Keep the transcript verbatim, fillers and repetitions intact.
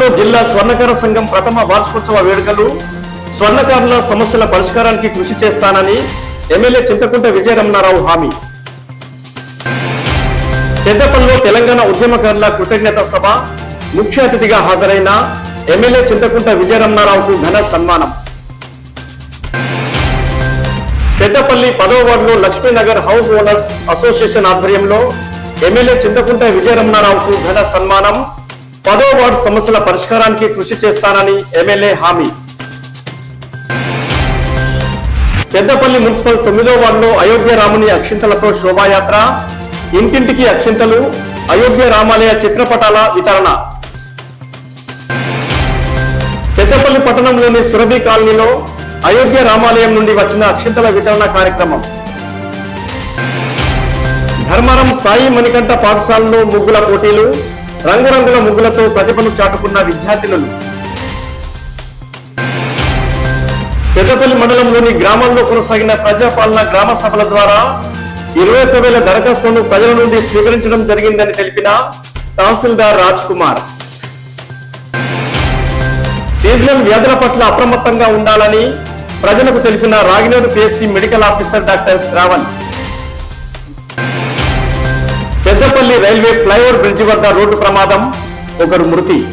పెద్దపల్లిలో జిల్లా స్వర్ణకార సంఘం ప్రథమ వార్షికోత్సవ వేడుకలు. స్వర్ణకారుల సమస్యల పరిష్కారానికి కృషి చేస్తానని ఎమ్మెల్యే చింతకుంట విజయరమణారావు హామీ. పెద్దపల్లిలో తెలంగాణ ఉద్యమకారుల కృతజ్ఞత సభ. ముఖ్య అతిథిగా హాజరైన ఎమ్మెల్యే చింతకుంట విజయరమణారావుకు ఘన సన్మానం. పెద్దపల్లి పదవ వార్డులో లక్ష్మీనగర్ హౌస్ ఓనర్స్ అసోసియేషన్ ఆధ్వర్యంలో ఎమ్మెల్యే చింతకుంట విజయరమణారావుకు ఘన సన్మానం. పదవ వార్డు సమస్యల పరిష్కారానికి కృషి చేస్తానని ఎమ్మెల్యే హామీ. పెద్దపల్లి మున్సిపల్ తొమ్మిదో వార్డులో అయోధ్య రాముని అక్షింతలతో శోభాయాత్ర. ఇంటింటికి అక్షింతలు, అయోధ్య రామాలయ చిత్రపటాల వితరణ. పెద్దపల్లి పట్టణంలోని సురభి కాలనీలో అయోధ్య రామాలయం నుండి వచ్చిన అక్షింతల వితరణ కార్యక్రమం. ధర్మవరం సాయి మణికంఠ పాఠశాలలో ముగ్గుల పోటీలు. రంగురంగుల ముగ్గులతో ప్రతిభను చాటుకున్న విద్యార్థినులు. పెద్దపల్లి మండలంలోని గ్రామాల్లో కొనసాగిన ప్రజాపాలన గ్రామ సభల ద్వారా ఇరవై ఒక్క వేల దరఖాస్తులను ప్రజల నుండి స్వీకరించడం జరిగిందని తెలిపిన తహసీల్దార్ రాజ్ కుమార్. సీజనల్ వ్యాధుల పట్ల అప్రమత్తంగా ఉండాలని ప్రజలకు తెలిపిన Ragineedu PSC medical officer doctor Shravan. Peddapalli railway flyover bridge వద్ద రోడ్డు ప్రమాదం, ఒకరు మృతి.